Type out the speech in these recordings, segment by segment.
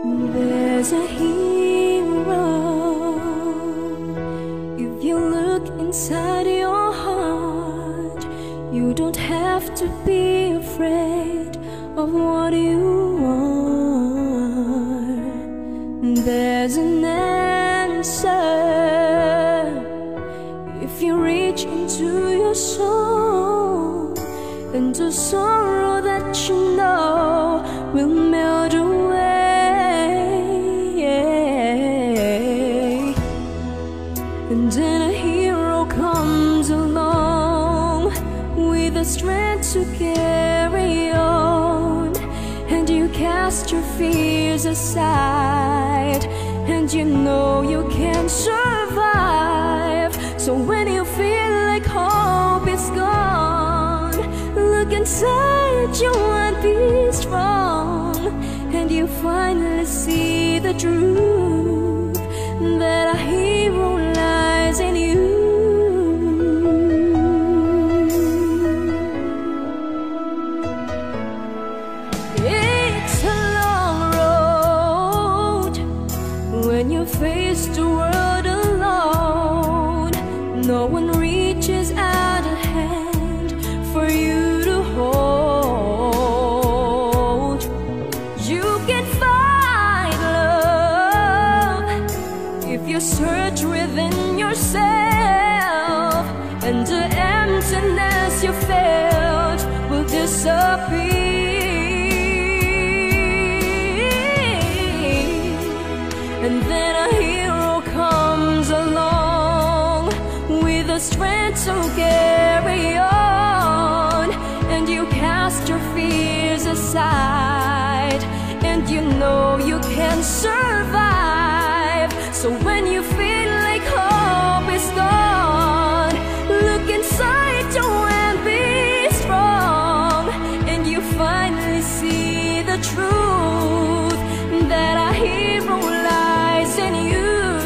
There's a hero. If you look inside your heart, you don't have to be afraid of what you are. There's an answer if you reach into your soul, and the sorrow that you know will melt away. And then a hero comes along with the strength to carry on, and you cast your fears aside, and you know you can survive. So when you feel like hope is gone, look inside you and be strong, and you finally see the truth that a hero lies in you. It's a long road when you face the world alone. No one reaches out a hand for you to hold. You can find love if you search within yourself, and the emptiness you felt will disappear. And then a hero comes along with the strength to carry on, and you cast your fears aside, and you know you can survive. So when you feel like hope is gone, look inside you and be strong, and you finally see the truth that a hero lies in you.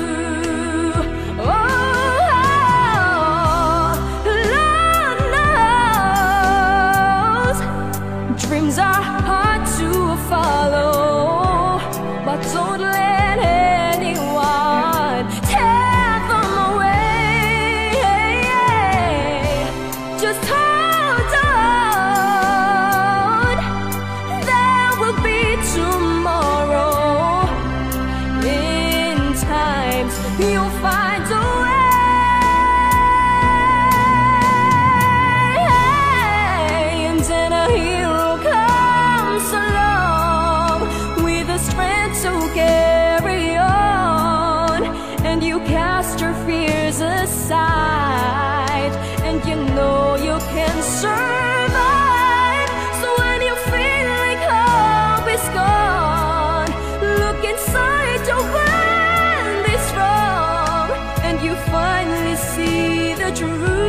Dreams are hard to follow, but don't let anyone tear them away. Just hold on, there will be tomorrow. In times you'll find a way. And then a hero to carry on, and you cast your fears aside, and you know you can survive. So when you feel like hope is gone, look inside your and be strong, and you finally see the truth.